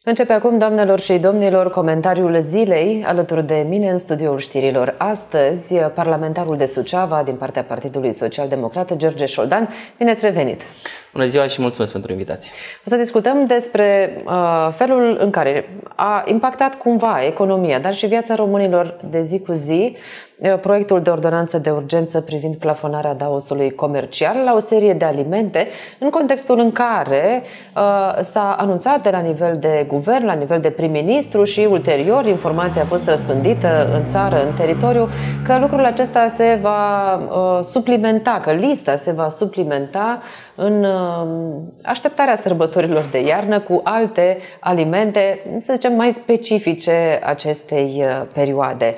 Începe acum, doamnelor și domnilor, comentariul zilei. Alături de mine în studioul știrilor astăzi, parlamentarul de Suceava din partea Partidului Social Democrat, George Șoldan. Bine ați revenit! Bună ziua și mulțumesc pentru invitație! O să discutăm despre felul în care a impactat cumva economia, dar și viața românilor de zi cu zi, proiectul de ordonanță de urgență privind plafonarea DAOS-ului comercial la o serie de alimente, în contextul în care s-a anunțat de la nivel de guvern, la nivel de prim-ministru și ulterior informația a fost răspândită în țară, în teritoriu, că lucrul acesta se va suplimenta, că lista se va suplimenta în așteptarea sărbătorilor de iarnă cu alte alimente, să zicem, mai specifice acestei perioade.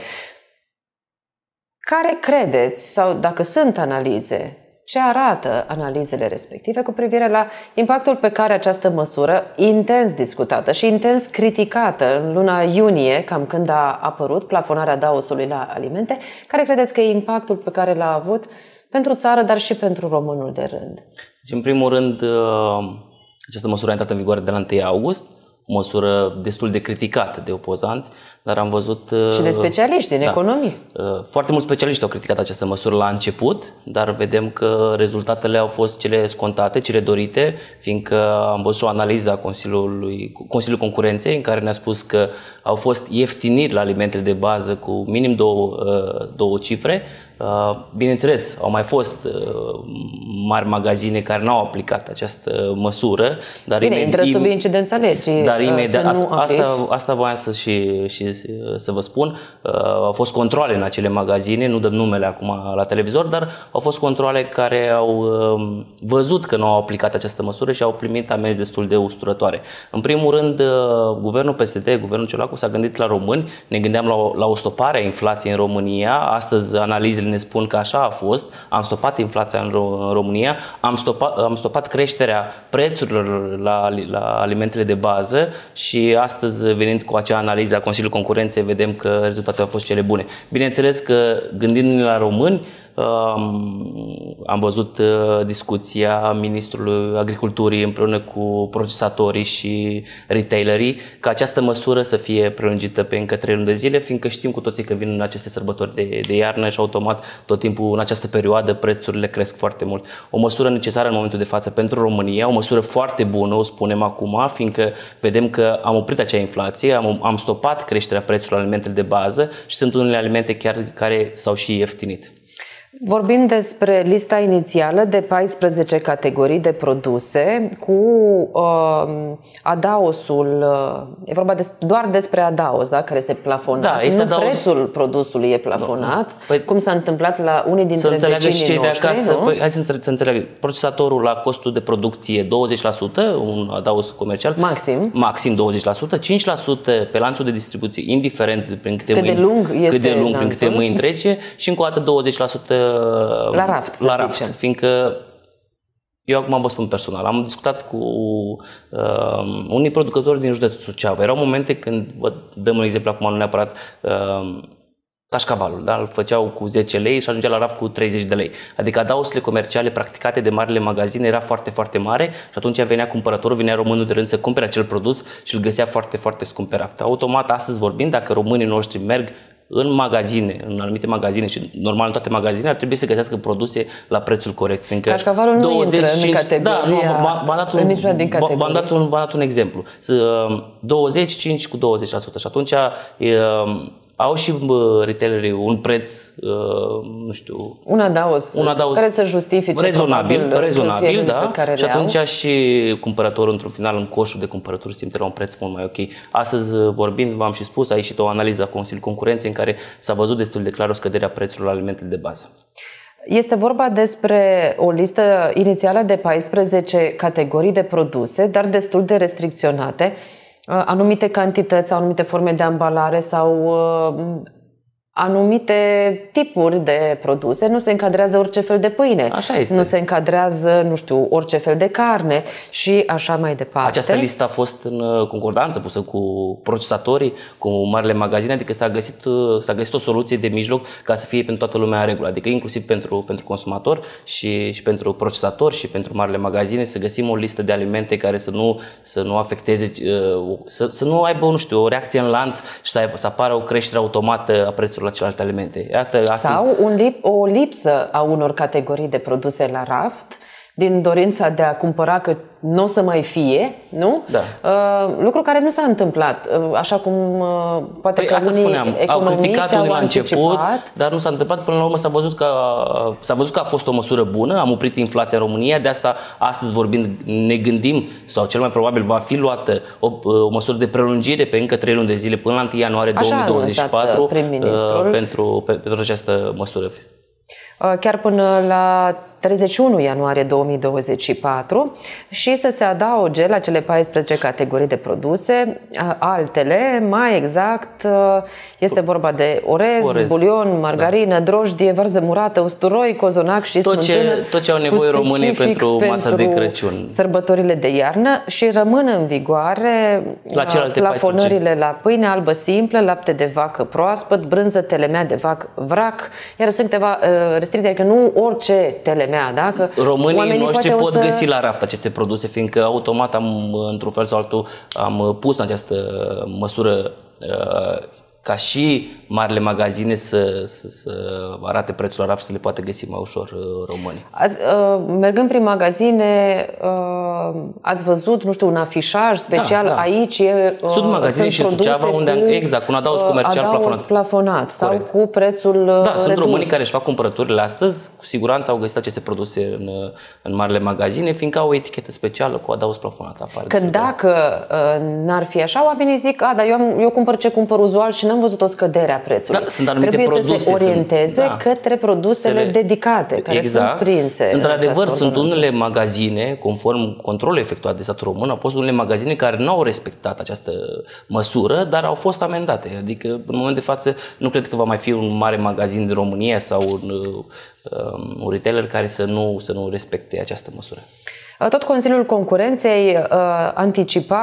Care credeți, sau dacă sunt analize, ce arată analizele respective cu privire la impactul pe care această măsură, intens discutată și intens criticată în luna iunie, cam când a apărut plafonarea DAOS-ului la alimente, care credeți că e impactul pe care l-a avut pentru țară, dar și pentru românul de rând? Deci, în primul rând, această măsură a intrat în vigoare de la 1 august, o măsură destul de criticată de opozanți, dar am văzut... Și de specialiști din economie. Foarte mulți specialiști au criticat această măsură la început, dar vedem că rezultatele au fost cele scontate, cele dorite, fiindcă am văzut și o analiză a Consiliul Concurenței, în care ne-a spus că au fost ieftiniri la alimentele de bază cu minim două cifre. Bineînțeles, au mai fost mari magazine care n-au aplicat această măsură, dar intră sub incidența legii. Dar imediat, asta voiam să vă spun. Au fost controale în acele magazine, nu dăm numele acum la televizor, dar au fost controale care au văzut că nu au aplicat această măsură și au primit amenzi destul de usturătoare. În primul rând, guvernul PSD, guvernul Ciolacu s-a gândit la români, ne gândeam la o stopare a inflației în România. Astăzi analizele ne spun că așa a fost, am stopat inflația în România, am stopat creșterea prețurilor la alimentele de bază și astăzi, venind cu acea analiză a Consiliului Concurenței, vedem că rezultatele au fost cele bune. Bineînțeles că, gândindu-ne la români, am văzut discuția Ministrului Agriculturii împreună cu procesatorii și retailerii ca această măsură să fie prelungită pe încă 3 luni de zile, fiindcă știm cu toții că vin în aceste sărbători de iarnă și automat tot timpul în această perioadă prețurile cresc foarte mult. O măsură necesară în momentul de față pentru România, o măsură foarte bună, o spunem acum, fiindcă vedem că am oprit acea inflație, am stopat creșterea prețurilor alimentelor de bază și sunt unele alimente chiar care s-au și ieftinit. Vorbim despre lista inițială de 14 categorii de produse cu adaosul, e vorba doar despre adaos, da, care este plafonat. Da, nu prețul produsului e plafonat, cum s-a întâmplat la unii dintre vecinii noștri, nu? Păi, hai să înțelegă. Procesatorul la costul de producție 20%, un adaos comercial. Maxim 20%, 5% pe lanțul de distribuție, indiferent prin cât de lung prin câte mâini trece, și încă o dată 20% la raft, fiindcă eu acum vă spun personal, am discutat cu unii producători din județul Suceava. Erau momente când, vă dăm un exemplu acum, nu neapărat cașcavalul, da? Îl făceau cu 10 lei și ajungea la raft cu 30 de lei. Adică adaosurile comerciale practicate de marile magazine era foarte, foarte mare și atunci venea cumpărătorul, venea românul de rând să cumpere acel produs și îl găsea foarte, foarte scump pe raft. Automat, astăzi vorbind, dacă românii noștri merg în magazine, în anumite magazine și normal în toate magazinele, ar trebui să găsească produse la prețul corect. Cașcavalul nu intră în categoria, v-am dat un exemplu. 25 cu 20% și atunci au și retailerii un preț, nu știu... Un adaos care să justifice rezonabil, da? Și atunci și cumpărătorul, într-un final, în coșul de cumpărături, simte la un preț mult mai ok. Astăzi, vorbind, v-am și spus, a ieșit o analiză a Consiliului Concurenței în care s-a văzut destul de clar o scădere a prețurilor la alimentele de bază. Este vorba despre o listă inițială de 14 categorii de produse, dar destul de restricționate. Anumite cantități, anumite forme de ambalare sau anumite tipuri de produse, nu se încadrează orice fel de pâine, așa este. Nu se încadrează, nu știu, orice fel de carne și așa mai departe. Această listă a fost în concordanță pusă cu procesatorii, cu marile magazine, adică s-a găsit o soluție de mijloc ca să fie pentru toată lumea în regulă, adică inclusiv pentru consumator și pentru procesator și pentru marile magazine să găsim o listă de alimente care să nu afecteze, să nu aibă, nu știu, o reacție în lanț și să apară o creștere automată a prețurilor la celelalte alimente. Iată, sau o lipsă a unor categorii de produse la raft din dorința de a cumpăra că nu o să mai fie, nu? Da. Lucru care nu s-a întâmplat, așa cum poate că unii economiști au anticipat. Dar nu s-a întâmplat, până la urmă s-a văzut că a fost o măsură bună, am oprit inflația în România, de asta astăzi vorbind ne gândim, sau cel mai probabil va fi luată o măsură de prelungire pe încă 3 luni de zile până la 1 ianuarie 2024 pentru această măsură. Chiar până la 31 ianuarie 2024 și să se adauge la cele 14 categorii de produse altele, mai exact este vorba de orez, bulion, margarină, drojdie, varză murată, usturoi, cozonac și smântână. Tot ce au nevoie românii pentru masa de Crăciun. Sărbătorile de iarnă și rămân în vigoare plafonările la pâine albă simplă, lapte de vacă proaspăt, brânză telemea de vacă vrac, iar sunt câteva restricții, adică nu orice telemea. Da? Că românii noștri pot găsi la raft aceste produse, fiindcă automat într-un fel sau altul am pus în această măsură ca și marile magazine să arate prețul la raft și să le poate găsi mai ușor românii. Mergând prin magazine, ați văzut, nu știu, un afișaj special, da. Aici sunt magazine și Suceava unde exact, un adaos comercial plafonat sau corect. Cu prețul redus. Sunt românii care își fac cumpărăturile astăzi, cu siguranță au găsit aceste produse în marile magazine, fiindcă au o etichetă specială cu adaos plafonat. Că dacă n-ar fi așa, oamenii zic, dar eu cumpăr ce cumpăr uzual și n-am văzut o scădere a prețului. Da, sunt anumite trebuie produse, să se orienteze către produsele dedicate, care sunt prinse. Într-adevăr, sunt unele magazine, conform controlului efectuat de statul român, au fost unele magazine care nu au respectat această măsură, dar au fost amendate. Adică, în moment de față, nu cred că va mai fi un mare magazin din România sau un retailer care să nu respecte această măsură. Tot Consiliul Concurenței anticipa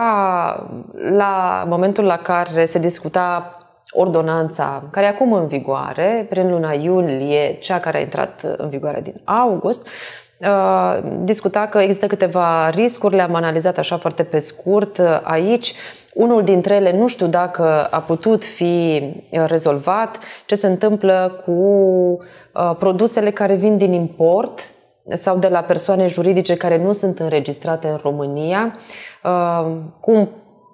la momentul la care se discuta ordonanța, care e acum în vigoare, prin luna iulie, cea care a intrat în vigoare din august, discuta că există câteva riscuri, le-am analizat așa foarte pe scurt aici. Unul dintre ele, nu știu dacă a putut fi rezolvat, ce se întâmplă cu produsele care vin din import sau de la persoane juridice care nu sunt înregistrate în România, cum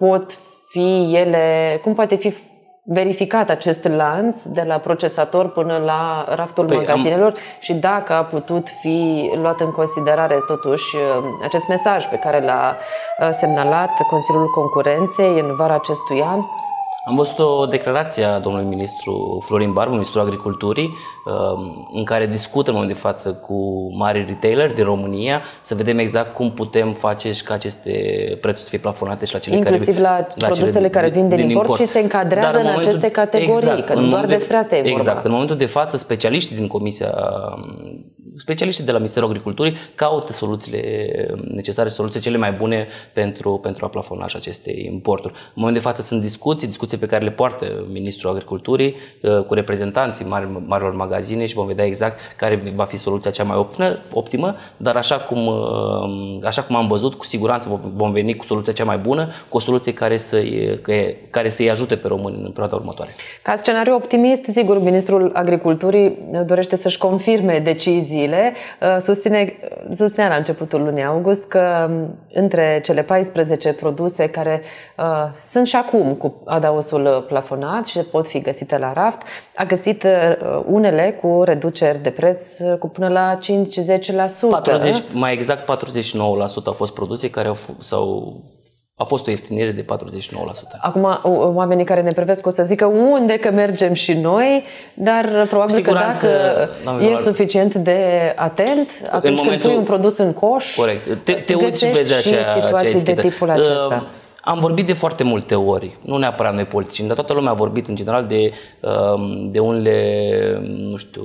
poate fi verificat acest lanț de la procesator până la raftul magazinelor și dacă a putut fi luat în considerare totuși acest mesaj pe care l-a semnalat Consiliul Concurenței în vara acestui an. Am văzut o declarație a domnului ministru Florin Barbu, ministrul Agriculturii, în care discută în momentul de față cu mari retaileri din România să vedem exact cum putem face și ca aceste prețuri să fie plafonate și la cele inclusiv la produsele care vin din import și se încadrează în aceste categorii, exact, că doar despre asta e vorba. Exact. În momentul de față, specialiștii din specialiștii de la Ministerul Agriculturii caută soluțiile necesare, soluții cele mai bune pentru a plafona și aceste importuri. În momentul de față sunt discuții pe care le poartă Ministrul Agriculturii cu reprezentanții marilor magazine și vom vedea exact care va fi soluția cea mai optimă, dar așa cum am văzut, cu siguranță vom veni cu soluția cea mai bună, cu o soluție care să-i ajute pe români în perioada următoare. Ca scenariu optimist, sigur, Ministrul Agriculturii dorește să-și confirme deciziile. Susținea la începutul lunii august că între cele 14 produse care sunt și acum cu adaosul plafonat și pot fi găsite la raft, a găsit unele cu reduceri de preț cu până la 5-10%. Mai exact 49% au fost produse care a fost o ieftinire de 49%. Acum, oamenii care ne privesc o să zică unde că mergem și noi, dar probabil că dacă ești suficient de atent, atunci când pui un produs în coș, corect. Te uiți și vezi situații de tipul acesta. Am vorbit de foarte multe ori, nu neapărat noi politicieni, dar toată lumea a vorbit în general de unele, nu știu,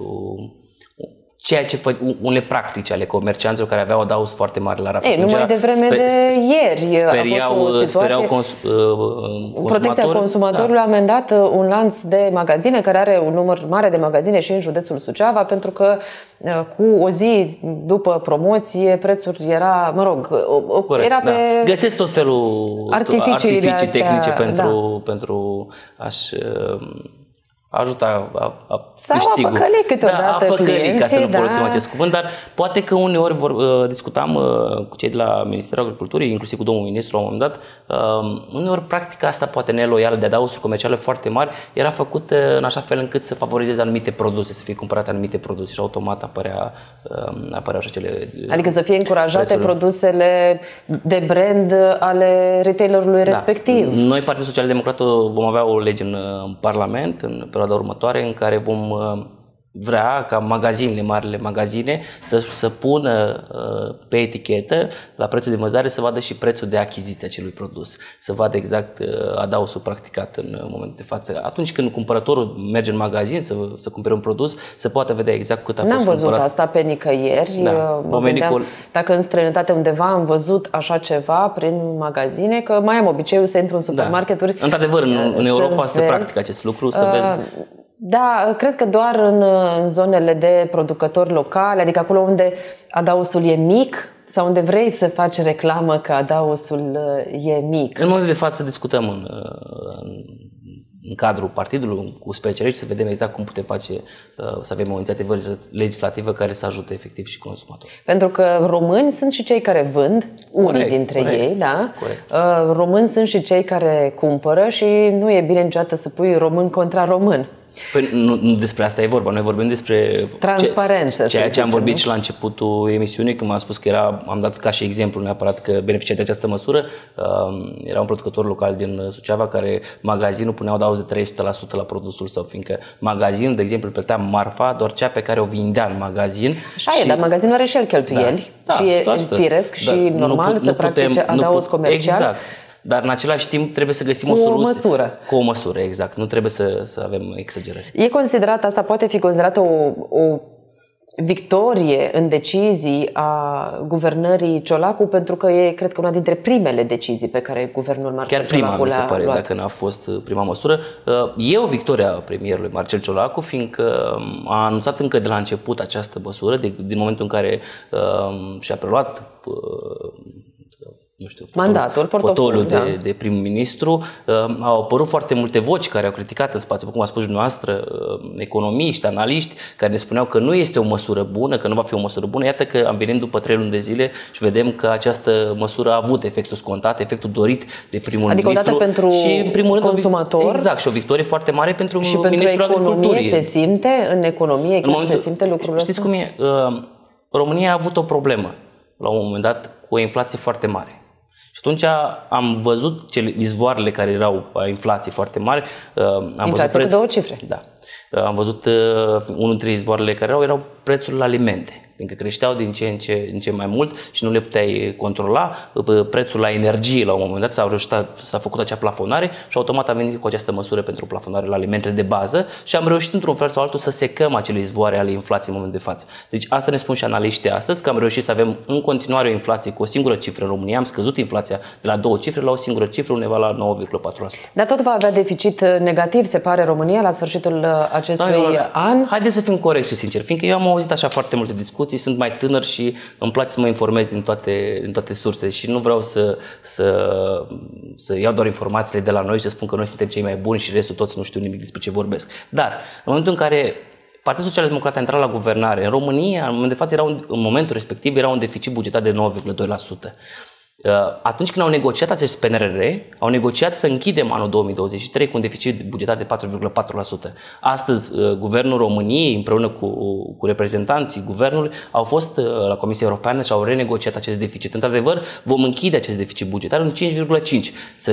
unele practici ale comercianților care aveau adaos foarte mare la raft. Ei, numai de vreme de ieri speriau Protecția Consumatorului a amendat un lanț de magazine care are un număr mare de magazine și în județul Suceava, pentru că cu o zi după promoție prețul era, mă rog, corect, era pe... Găsesc tot felul artificii tehnice pentru a-și ajuta câștigul. Sau apăcăli câteodată clienții, ca să nu folosim acest cuvânt, dar poate că uneori discutam cu cei de la Ministerul Agriculturii, inclusiv cu domnul ministru la un moment dat, uneori practica asta poate neloială de adaosuri comerciale foarte mari era făcută în așa fel încât să favorizeze anumite produse, să fie cumpărate anumite produse și automat apăreau și acele... Adică să fie încurajate produsele de brand ale retailerului respectiv. Noi, Partidul Social Democrat, vom avea o lege în Parlament, în perioada următoare, în care vom vrea ca magazinele, marile magazine, să pună pe etichetă, la prețul de vânzare, să vadă și prețul de achiziție acelui produs, să vadă exact adaosul practicat în momentul de față. Atunci când cumpărătorul merge în magazin să cumpere un produs, să poată vedea exact cât a fost cumpărat. N-am văzut asta pe nicăieri. Dacă în străinătate undeva am văzut așa ceva prin magazine, că mai am obiceiul să intru în supermarketuri. Într-adevăr, în Europa se practică acest lucru, să vezi. Da, cred că doar în zonele de producători locali, adică acolo unde adaosul e mic sau unde vrei să faci reclamă că adaosul e mic. În momentul de față discutăm în cadrul partidului cu specialiști să vedem exact cum putem face, să avem o inițiativă legislativă care să ajute efectiv și consumatorii. Pentru că români sunt și cei care vând, unii dintre ei, da? Români sunt și cei care cumpără și nu e bine niciodată să pui român contra român. Păi nu despre asta e vorba, noi vorbim despre transparență. Ceea ce am vorbit și la începutul emisiunii, când m-am spus că am dat ca și exemplu neapărat că beneficia de această măsură, era un producător local din Suceava care magazinul punea adaos de 300% la produsul său, fiindcă magazinul, de exemplu, plătea marfa doar cea pe care o vindea în magazin. Așa e, dar magazinul are și el cheltuieli și e firesc și normal să practice adaos comercial. Exact. Dar în același timp trebuie să găsim o soluție. Cu o măsură, exact. Nu trebuie să avem exagerări. E considerat, asta poate fi considerată o victorie în decizii a guvernării Ciolacu, pentru că e, cred că, una dintre primele decizii pe care guvernul Marcel Ciolacu le-a luat. Chiar prima, mi se pare, dacă n-a fost prima măsură. E o victorie a premierului Marcel Ciolacu, fiindcă a anunțat încă de la început această măsură, din momentul în care și-a preluat mandatul, portofoliul de prim-ministru. Au apărut foarte multe voci care au criticat în spațiu, cum a spus dumneavoastră, economiști, analiști, care ne spuneau că nu este o măsură bună, că nu va fi o măsură bună. Iată că am venit după 3 luni de zile și vedem că această măsură a avut efectul scontat, efectul dorit de primul ministru. Adică pentru și în primul rând consumator. Exact, și o victorie foarte mare pentru și ministrul Agriculturii. Se simte în economie, se simte lucrul ăsta? Știți cum e? România a avut o problemă la un moment dat cu o inflație foarte mare. Și atunci am văzut izvoarele care erau a inflației foarte mari. Inflație cu 2 cifre. Da. Am văzut unul dintre izvoarele care erau prețul la alimente, fiindcă creșteau din ce în ce mai mult și nu le puteai controla. Prețul la energie la un moment dat s-a făcut acea plafonare și automat am venit cu această măsură pentru plafonare la alimentele de bază și am reușit într-un fel sau altul să secăm acele izvoare ale inflației în momentul de față. Deci asta ne spun și analiștii astăzi, că am reușit să avem în continuare o inflație cu o singură cifră în România. Am scăzut inflația de la 2 cifre la o singură cifră, undeva la 9,4%. Dar tot va avea deficit negativ, se pare, România la sfârșitul acestui an? Haideți să fim corecți și sinceri, fiindcă eu am auzit așa foarte multe discuții, sunt mai tânăr și îmi place să mă informez din toate sursele și nu vreau să iau doar informațiile de la noi și să spun că noi suntem cei mai buni și restul toți nu știu nimic despre ce vorbesc. Dar în momentul în care Partidul Social Democrat a intrat la guvernare, în România, în momentul de față, în momentul respectiv, era un deficit bugetar de 9,2%. Atunci când au negociat acest PNRR, au negociat să închidem anul 2023 cu un deficit bugetar de 4,4%. Astăzi, Guvernul României, împreună cu reprezentanții Guvernului, au fost la Comisia Europeană și au renegociat acest deficit. Într-adevăr, vom închide acest deficit bugetar în 5,5%.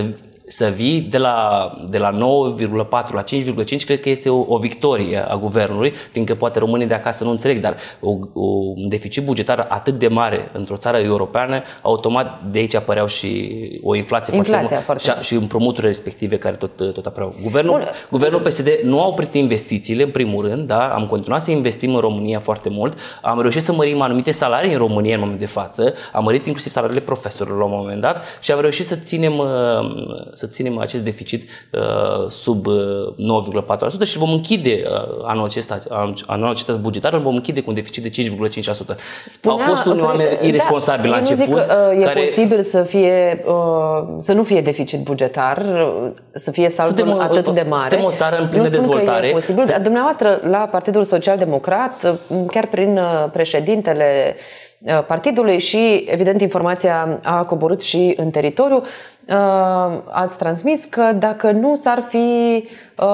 să vii de la 9,4 la 5,5 cred că este o victorie a guvernului, fiindcă poate românii de acasă nu înțeleg, dar un deficit bugetar atât de mare într-o țară europeană, automat de aici apăreau și o inflație foarte mare și împrumuturile respective care tot apăreau. Guvernul PSD nu a oprit investițiile, în primul rând, da? Am continuat să investim în România foarte mult, am reușit să mărim anumite salarii în România în moment de față, am mărit inclusiv salariile profesorilor la un moment dat și am reușit să ținem acest deficit sub 9,4% și vom închide anul acesta bugetar, îl vom închide cu un deficit de 5,5%. Au fost unii oameni irresponsabili la început. E posibil să nu fie deficit bugetar, să fie saldul atât de mare. Suntem o țară în plină dezvoltare. E posibil. Dumneavoastră, la Partidul Social Democrat, chiar prin președintele partidului și, evident, informația a coborât și în teritoriu, ați transmis că dacă nu s-ar fi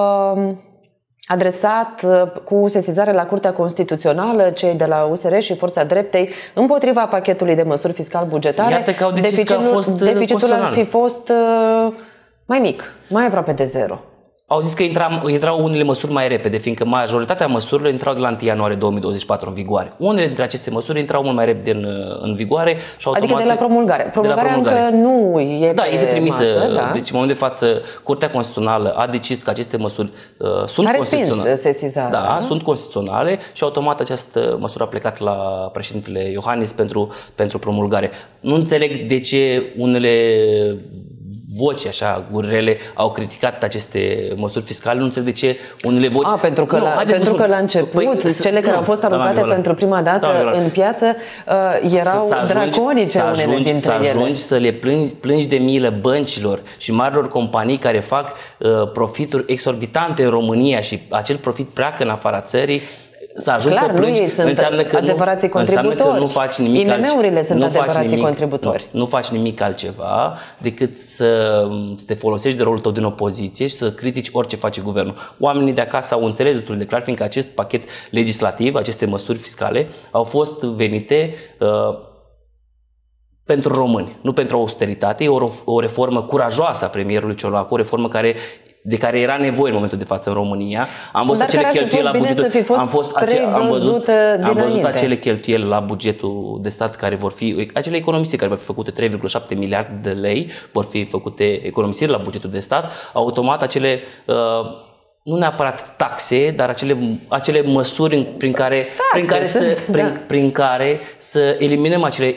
adresat cu sesizare la Curtea Constituțională cei de la USR și Forța Dreptei împotriva pachetului de măsuri fiscal-bugetare, iată că au decis că a fost deficitul ar fi fost mai mic, mai aproape de zero. Au zis că intrau unele măsuri mai repede, fiindcă majoritatea măsurilor intrau de la 1 ianuarie 2024 în vigoare. Unele dintre aceste măsuri intrau mult mai repede în vigoare și automat... Adică de la promulgare. Promulgarea încă nu e pe este trimisă. Masă, da. Deci, în moment de față, Curtea Constituțională a decis că aceste măsuri sunt constituționale. Sesizarea. Sunt constituționale și automat această măsură a plecat la președintele Iohannis pentru promulgare. Nu înțeleg de ce unele voci așa gurele au criticat aceste măsuri fiscale, nu înțeleg de ce unele voci... Pentru că la început cele care au fost aruncate pentru prima dată în piață erau draconice unele dintre ele. Să ajungi să le plângi de milă băncilor și marilor companii care fac profituri exorbitante în România și acel profit pleacă în afara țării, să ajungi să plângi, înseamnă că nu faci nimic altceva. IMM-urile sunt adevărații contributori. Nu faci nimic altceva decât să te folosești de rolul tău din opoziție și să critici orice face guvernul. Oamenii de acasă au înțeles destul de clar, fiindcă acest pachet legislativ, aceste măsuri fiscale, au fost venite pentru români, nu pentru austeritate. E o reformă curajoasă a premierului Ciolacu, o reformă de care era nevoie în momentul de față în România. Am văzut acele cheltuieli la bugetul. Am văzut acele cheltuieli la bugetul de stat care vor fi acele economisiri care vor fi făcute, 3,7 miliarde de lei vor fi făcute economisiri la bugetul de stat. Automat acele nu neapărat taxe, dar acele măsuri prin care să eliminăm acele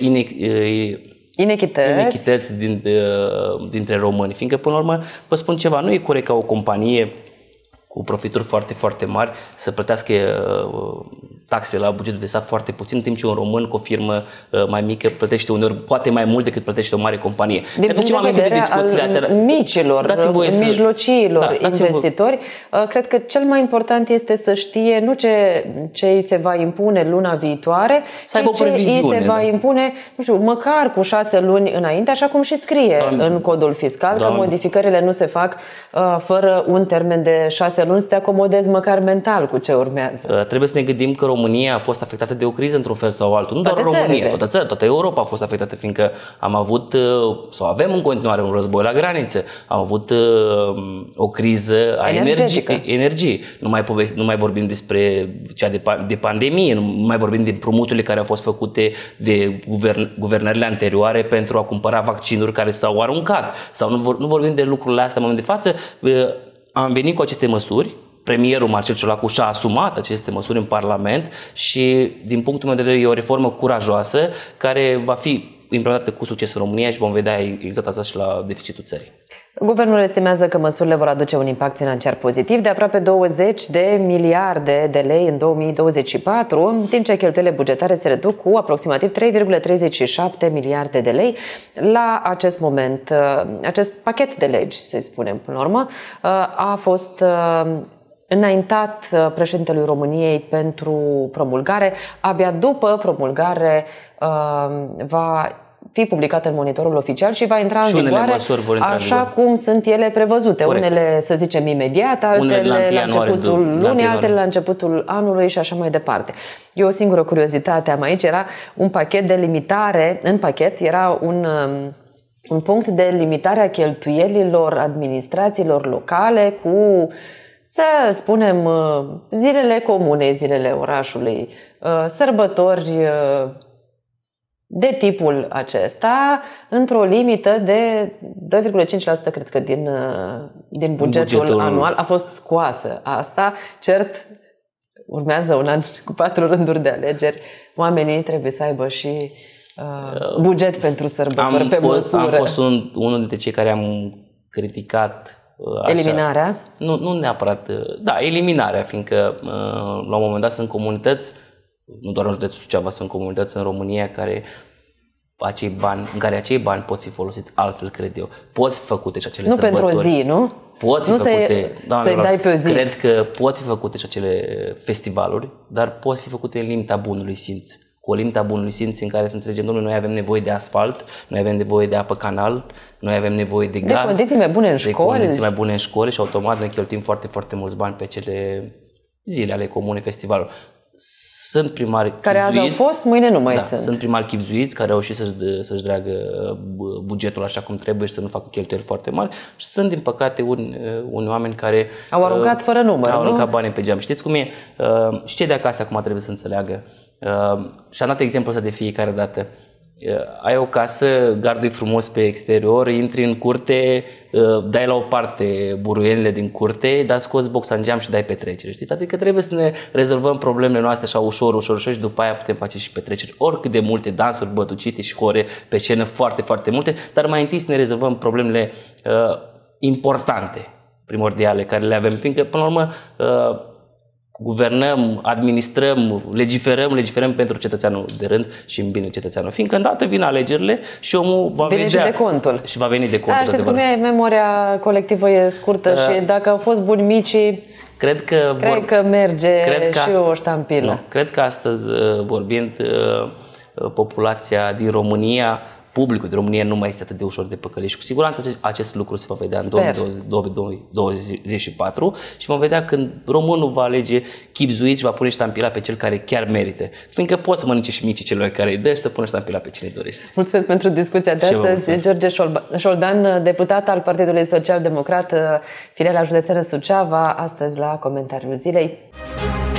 inechități dintre români. Fiindcă, până la urmă, vă spun ceva, nu e corect ca o companie cu profituri foarte, foarte mari să plătească taxe la bugetul de stat foarte puțin, în timp ce un român cu o firmă mai mică plătește uneori poate mai mult decât plătește o mare companie. Din punct de vedere al micilor, mijlociilor investitori, cred că cel mai important este să știe nu ce îi se va impune luna viitoare, ci ce îi se va impune, nu știu, măcar cu 6 luni înainte, așa cum și scrie în codul fiscal, că modificările nu se fac fără un termen de 6 luni, să te acomodezi măcar mental cu ce urmează. Trebuie să ne gândim că România a fost afectată de o criză într-un fel sau altul. Nu doar România, toată Europa a fost afectată, fiindcă am avut sau avem în continuare un război la graniță. Am avut o criză a energiei. Nu mai vorbim despre cea de pandemie, nu mai vorbim de împrumuturile care au fost făcute de guvernările anterioare pentru a cumpăra vaccinuri care s-au aruncat. Sau nu vorbim de lucrurile astea în moment de față. Am venit cu aceste măsuri, premierul Marcel Ciolacu și-a asumat aceste măsuri în Parlament și, din punctul meu de vedere, e o reformă curajoasă care va fi implementată cu succes în România și vom vedea exact asta și la deficitul țării. Guvernul estimează că măsurile vor aduce un impact financiar pozitiv de aproape 20 de miliarde de lei în 2024, în timp ce cheltuielile bugetare se reduc cu aproximativ 3,37 miliarde de lei. La acest moment, acest pachet de legi, să spunem până la urmă, a fost înaintat președintelui României pentru promulgare. Abia după promulgare va fi publicat în monitorul oficial și va intra în vigoare așa cum sunt ele prevăzute. Corect. Unele, să zicem, imediat, altele la începutul lunii, altele la începutul anului și așa mai departe. Eu o singură curiozitate am aici, era un pachet de limitare, în pachet era un un punct de limitare a cheltuielilor administrațiilor locale cu, să spunem, zilele comune, zilele orașului, sărbători de tipul acesta, într-o limită de 2,5% cred că din bugetul anual a fost scoasă asta. Cert, urmează un an cu 4 rânduri de alegeri. Oamenii trebuie să aibă și buget pentru sărbători pe măsură. Am fost unul dintre cei care am criticat așa. Eliminarea? Nu neapărat, da, eliminarea, fiindcă la un moment dat sunt comunități, nu doar în județul Suceava, sunt comunități în România în care acei bani pot fi folosiți altfel, cred eu. Pot fi făcute și acele sărbători. Nu pentru o zi, nu? Pot fi făcute, să-i dai pe o zi. Cred că pot fi făcute și acele festivaluri, dar pot fi făcute în limita bunului simț. Cu o limita bunului simț în care să înțelegem, domnule, noi avem nevoie de asfalt, noi avem nevoie de apă canal, noi avem nevoie de gaz. De condiții mai bune în școli. De condiții mai bune în școli și automat noi cheltuim foarte, foarte mulți bani pe cele zile ale comune, festivaluri. Sunt primari care azi au fost, mâine nu mai sunt. Sunt primari chibzuiți care au reușit să-și dreagă bugetul așa cum trebuie și să nu facă cheltuieli foarte mari. Și sunt, din păcate, unii oameni care au aruncat fără număr. Au aruncat bani pe geam. Știți cum e? Și cei de acasă acum trebuie să înțeleagă. Și am dat exemplul ăsta de fiecare dată. Ai o casă, gardui frumos pe exterior, intri în curte, dai la o parte buruienile din curte, dar scoți boxa în geam și dai petrecere, știți? Adică trebuie să ne rezolvăm problemele noastre așa ușor și după aia putem face și petreceri. Oricât de multe dansuri, bătucite și hore pe scenă, foarte, foarte multe, dar mai întâi să ne rezolvăm problemele importante, primordiale, care le avem, fiindcă până la urmă guvernăm, administrăm, legiferăm pentru cetățeanul de rând și în bine cetățeanul. Fiindcă îndată vin alegerile și omul va vedea. Și de contul. Și va veni de contul. Da, știți cum e, memoria colectivă e scurtă și dacă au fost buni micii, cred că merge și o ștampilă. Nu, cred că astăzi, vorbind, populația din România, publicul din România nu mai este atât de ușor de păcălit și cu siguranță acest lucru se va vedea în 2024 și vom vedea când românul va alege chibzuit și va pune ștampila pe cel care chiar merită. Fiindcă poți să mănânce și micii celor care îi dă și să pune ștampila pe cine dorește. Mulțumesc pentru discuția de astăzi. George Șoldan, deputat al Partidului Social Democrat, filiala județeană Suceava, astăzi la Comentariul Zilei.